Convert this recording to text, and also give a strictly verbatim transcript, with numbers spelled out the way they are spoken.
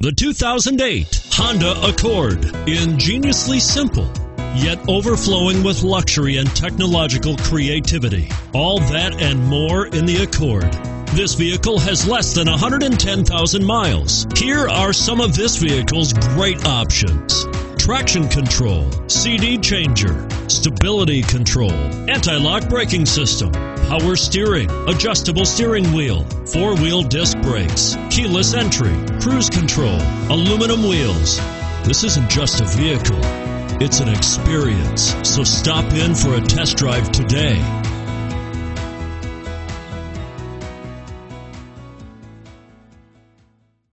The two thousand eight Honda Accord. Ingeniously simple, yet overflowing with luxury and technological creativity. All that and more in the Accord. This vehicle has less than one hundred ten thousand miles. Here are some of this vehicle's great options: traction control, C D changer, stability control, anti-lock braking system, power steering, adjustable steering wheel, four-wheel disc brakes, keyless entry, cruise control, aluminum wheels. This isn't just a vehicle, it's an experience. So stop in for a test drive today.